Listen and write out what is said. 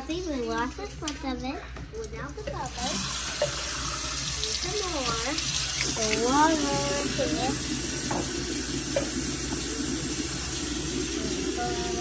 coffee. We lost a foot of it without the cover. Some more. The water here.